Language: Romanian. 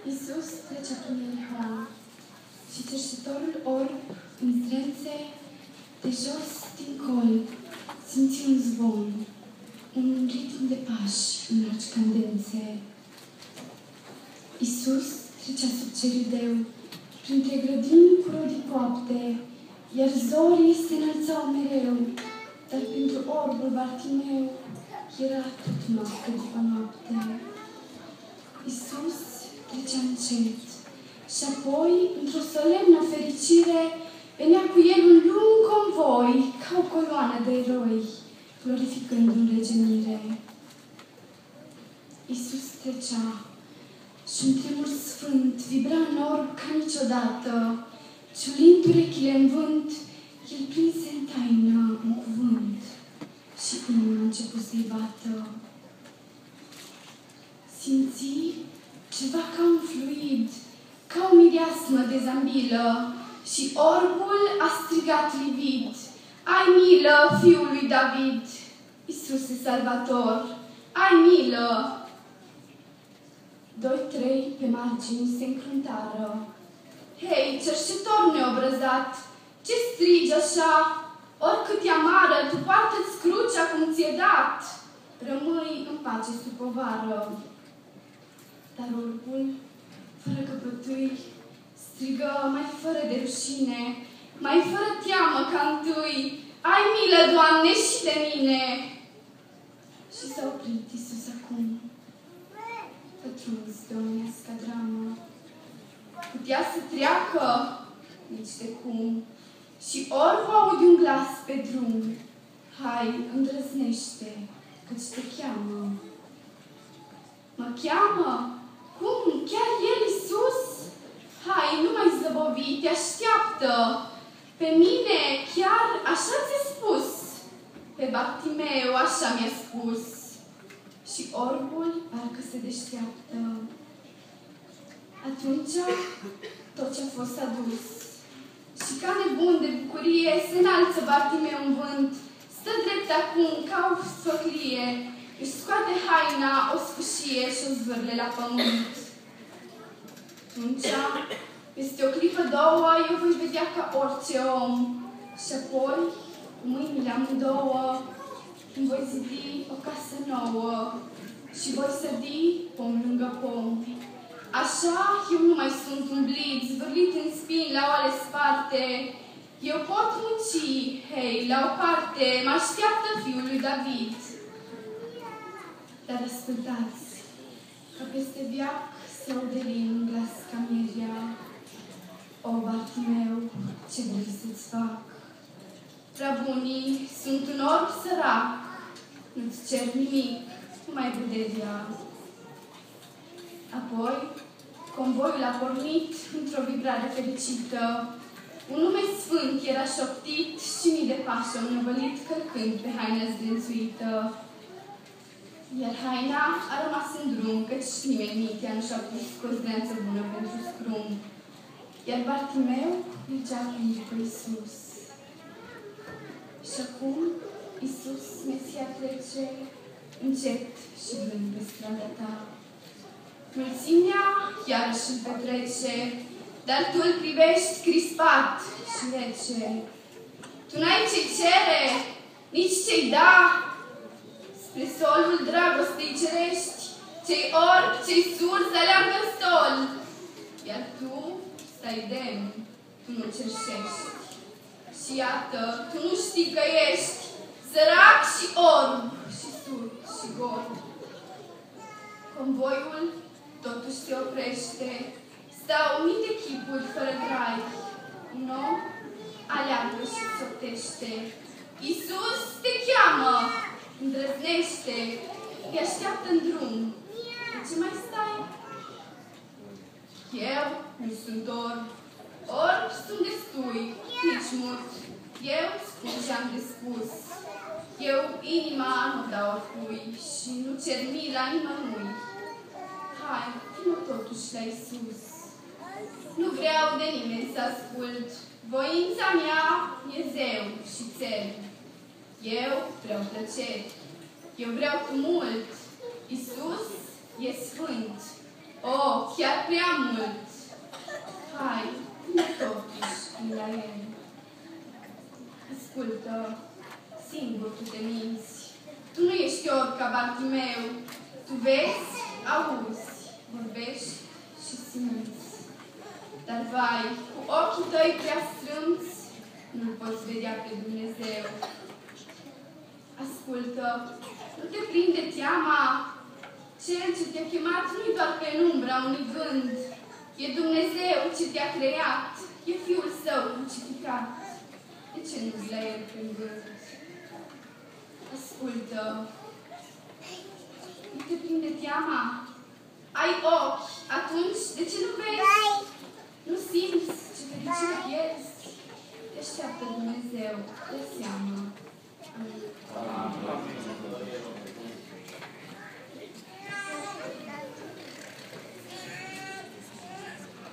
Iisus trecea prin Ierihon și cerșetorul orb în zdrențe de jos din colț simți un zvon, un ritm de pași în largi cadențe. Iisus trecea sub cerideu, printre grădini cu rodii coapte, iar zorii se înălțau mereu, dar pentru orbul Bartimeu era tot noapte după noapte. Iisus trecea încet și apoi, într-o solemnă fericire, venea cu el un lung convoi, ca o coloană de eroi, glorificând în regenire. Iisus trecea și un tremur sfânt vibra în orb ca niciodată, ciulind urechile în vânt, el prinse în taină un cuvânt și inima a început să-i bată. Simți ceva ca un fluid, ca o mireasmă de zambilă, și orbul a strigat livid: ai milă, fiul lui David, Iisuse Salvator, ai milă! Doi-trei pe margini se încruntară. Hei, cerșetor neobrăzat, ce strigi așa? Oricât e amară, tu poartă-ți crucea cum ți-e dat. Rămâi în pace sub povară. Dar orbul, fără căpătâi, strigă mai fără de rușine, mai fără teamă ca întâi: ai milă, Doamne, și de mine! Și s-a oprit Iisus acum, pătruns de omenească dramă. Putea să treacă nici de cum, și orbul aude un glas pe drum: hai, îndrăznește, căci te cheamă. Mă cheamă? Cum? Chiar el, Iisus? Hai, nu mai zăbovi, te așteaptă. Pe mine chiar așa ți-a spus? Pe Bartimeu așa mi-a spus. Și orbul parcă se deșteaptă. Atunci tot ce-a fost adus. Și ca nebun de bucurie se înalță Bartimeu în vânt, stă drept acum ca o sfăclie, își scoate haina, o sfâșie și o zvârle la pământ. Atunci, peste o clipă, două, eu voi vedea ca orice om. Și apoi, cu mâinile amândouă, îmi voi zidi o casă nouă și voi sădi pom lângă pom. Așa, eu nu mai sunt un blid, zvârlit în spini la oale sparte. Eu pot munci, hei, la o parte, mă așteaptă fiul lui David. Dar ascultați, că peste veac se aude lin un glas ca mierea: o, Bartimeu, ce vrei să-ți fac? Prea bunii sunt un orb sărac, nu-ți cer nimic, numai vederea. Apoi, convoiul a pornit într-o vibrare fericită. Un nume sfânt era șoptit și mii de pași au năvălit călcând pe haina zdrențuită. Iar haina a rămas în drum, căci nimeni mintea nu și-a pus cu o zdrență bună pentru scrum. Iar Bartimeu mergea după Iisus. Și acum Iisus, Mesia, trece încet și blând pe strada ta. Mulțimea iarăși îl petrece, dar tu îl privești crispat și rece. Tu n-ai ce-i cere, nici ce-i da. Spre solul dragostei cerești, cei orbi, cei surzi aleargă în stol. Iar tu stai demn, tu nu cerșești. Și iată, tu nu știi că ești sărac și orb, și surd și gol. Convoiul totuși se oprește, stau mii de chipuri fără trai. Un om aleargă și soptește. Iisus te cheamă, îndrăznește, te așteaptă în drum. De ce mai stai? Eu nu sunt orb, orb sunt destui, nici mult. Eu spun ce-am de spus. Eu inima nu dau oricui și nu cer mila nimănui. Hai, vină totuși la Iisus. Nu vreau de nimeni să ascult. Voința mea e zeu și țel. Eu vreau plăceri. Eu vreau tumult. Iisus e sfânt. Oh, chiar prea mult. Hai, nu totuși la el. Ascultă, singur tu te minți. Tu nu ești orb ca Bartimeu. Tu vezi, auzi, vorbești și simți. Dar vai, cu ochii tăi prea strâmți, nu-L poți vedea pe Dumnezeu. Ascultă, nu te prinde teama. Cel ce te-a chemat nu-i doar pe umbra unui gând. E Dumnezeu ce te-a creat. E Fiul Său crucificat. De ce nu-ți la El prin gând? Ascultă, nu te prinde teama? Ai ochi, atunci de ce nu vezi? Nu simți ce fericire pierzi? Te așteaptă Dumnezeu, de seamă.